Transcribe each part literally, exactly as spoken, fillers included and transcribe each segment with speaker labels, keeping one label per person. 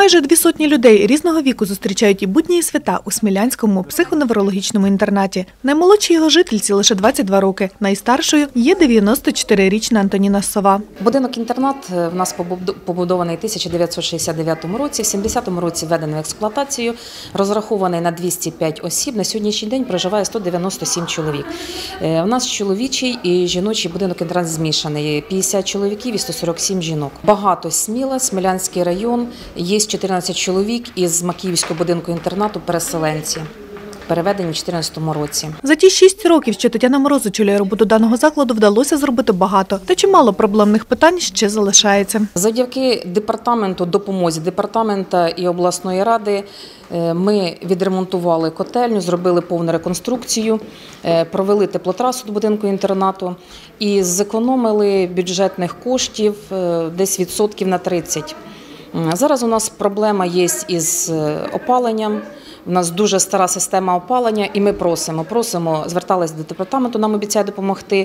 Speaker 1: Майже дві сотні людей різного віку зустрічають і будні, і свята у Смілянському психоневрологічному інтернаті. Наймолодшій його жительці лише двадцять два роки, найстаршою є дев'яносто чотирирічна Антоніна Сова.
Speaker 2: Будинок-інтернат в нас побудований в тисяча дев'ятсот шістдесят дев'ятому році, в сімдесятому році введений в експлуатацію, розрахований на двісті п'ять осіб. На сьогоднішній день проживає сто дев'яносто сім чоловік. У нас чоловічий і жіночий будинок-інтернат змішаний, п'ятдесят чоловіків і сто сорок сім жінок. Багато Сміла, Смілянський район, є чотирнадцять чоловік із Макіївського будинку-інтернату переселенці, переведені в дві тисячі чотирнадцятому році.
Speaker 1: За ті шість років, що Тетяна Мороз очолює роботу даного закладу, вдалося зробити багато. Та чимало проблемних питань ще залишається.
Speaker 2: Завдяки департаменту, допомозі департамента і обласної ради ми відремонтували котельню, зробили повну реконструкцію, провели теплотрасу до будинку-інтернату і зекономили бюджетних коштів десь відсотків на тридцять. Зараз у нас проблема є із опаленням. У нас дуже стара система опалення, і ми просимо, просимо, зверталися до департаменту, нам обіцяють допомогти,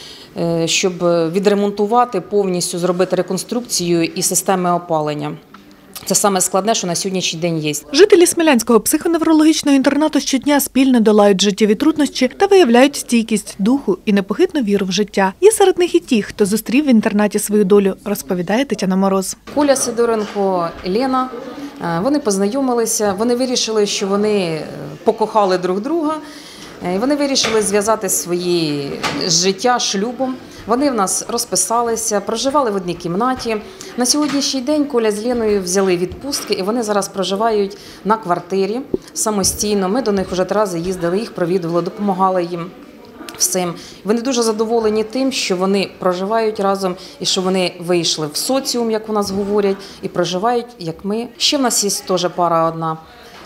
Speaker 2: щоб відремонтувати, повністю зробити реконструкцію і системи опалення. Це саме складне, що на сьогоднішній день є.
Speaker 1: Жителі Смілянського психоневрологічного інтернату щодня спільно долають життєві труднощі та виявляють стійкість духу і непохитну віру в життя. Є серед них і ті, хто зустрів в інтернаті свою долю, розповідає Тетяна Мороз.
Speaker 2: Коля Сидоренко, Лена, вони познайомилися, вони вирішили, що вони покохали друг друга, і вони вирішили зв'язати своє життя шлюбом. Вони в нас розписалися, проживали в одній кімнаті. На сьогоднішній день Коля з Леною взяли відпустки, і вони зараз проживають на квартирі самостійно. Ми до них вже три рази їздили, їх провідували, допомагали їм всім. Вони дуже задоволені тим, що вони проживають разом і що вони вийшли в соціум, як у нас говорять, і проживають, як ми. Ще в нас є теж пара одна.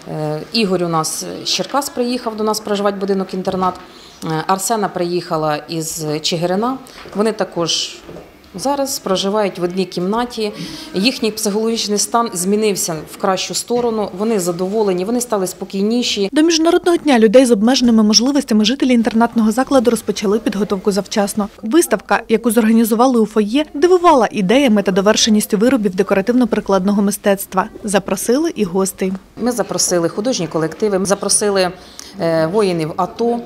Speaker 2: Ігор у нас з Черкас приїхав до нас проживати в будинок-інтернат. Арсена приїхала із Чигирина. Вони також зараз проживають в одній кімнаті. Їхній психологічний стан змінився в кращу сторону. Вони задоволені, вони стали спокійніші.
Speaker 1: До Міжнародного дня людей з обмеженими можливостями жителі інтернатного закладу розпочали підготовку завчасно. Виставка, яку зорганізували у фоє, дивувала ідеями та довершеністю виробів декоративно-прикладного мистецтва. Запросили і гостей.
Speaker 2: Ми запросили художні колективи, запросили воїнів АТО,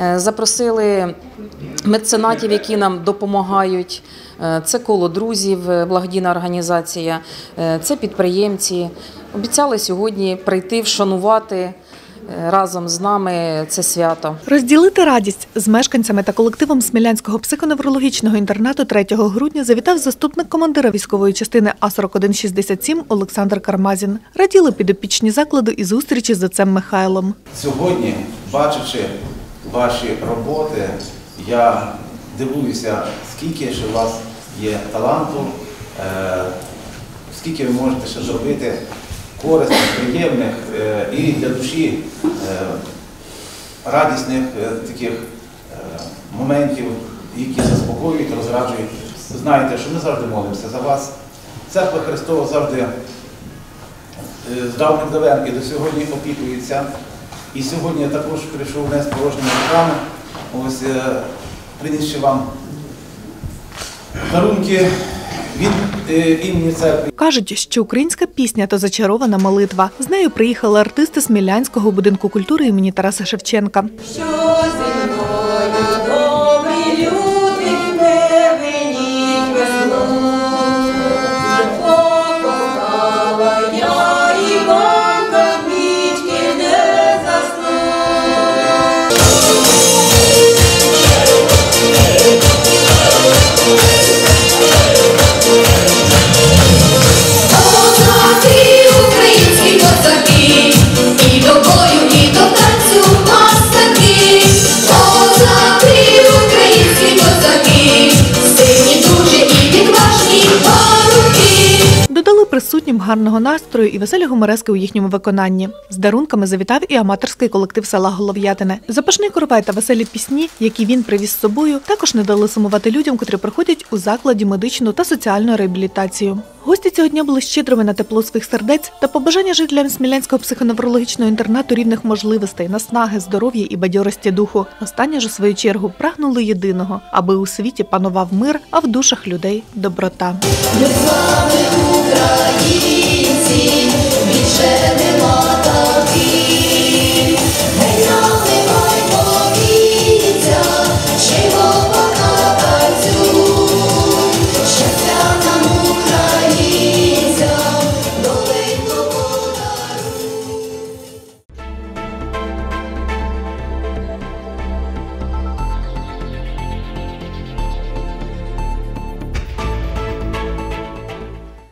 Speaker 2: запросили меценатів, які нам допомагають. Це коло друзів, благодійна організація, це підприємці. Обіцяли сьогодні прийти, вшанувати разом з нами це свято.
Speaker 1: Розділити радість з мешканцями та колективом Смілянського психоневрологічного інтернату третього грудня завітав заступник командира військової частини А сорок один шістдесят сім Олександр Кармазін. Раділи підопічні закладу і зустрічі з отцем Михайлом.
Speaker 3: Сьогодні, бачачи ваші роботи, я дивуюся, скільки ж у вас є таланту, скільки ви можете ще зробити корисних, приємних і для душі радісних таких моментів, які заспокоюють, розраджують. Знаєте, що ми завжди молимося за вас. Церква Христова завжди з давних давен і до сьогодні опікується. І сьогодні я також прийшов не з порожніми руками, ось принісши вам дарунки від імені церкви.
Speaker 1: Кажуть, що українська пісня – то зачарована молитва. З нею приїхали артисти Смілянського будинку культури імені Тараса Шевченка. Присутнім гарного настрою і веселі гуморески у їхньому виконанні. З дарунками завітав і аматорський колектив села Голов'ятине. Запашний коровай та веселі пісні, які він привіз з собою, також не дали сумувати людям, котрі проходять у закладі медичну та соціальну реабілітацію. Гості цього дня були щедрими на тепло своїх сердець та побажання жителям Смілянського психоневрологічного інтернату рівних можливостей, наснаги, здоров'я і бадьорості духу. Останні ж у свою чергу прагнули єдиного, аби у світі панував мир, а в душах людей – доброта.
Speaker 4: Ми з вами, Україна!